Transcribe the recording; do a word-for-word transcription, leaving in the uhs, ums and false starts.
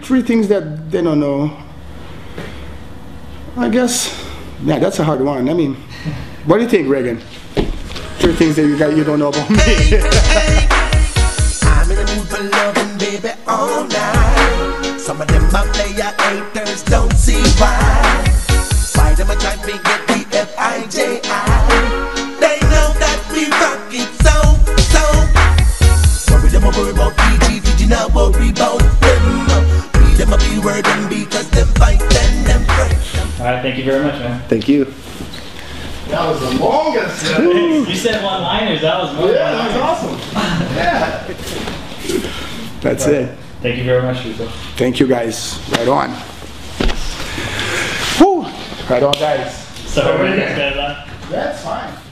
three things that they don't know. I guess, yeah, that's a hard one. I mean, what do you think, Reagan? Three things that you got you don't know about me. I'm in the mood for loving, baby, all night. Some of them my player haters don't see why. Why them a try to get the F I J I? They know that we rock it so, so. Worry them a worry about P G, P G now worry about them. Be them a be word and because them fight and them break. Alright, thank you very much, man. Thank you. That was the longest. You said one-liners, that was more. Yeah, that was awesome. Yeah. That's it. Thank you very much, Rico. Thank you, guys. Right on. Whew. Right on, guys. Sorry, that's That's fine.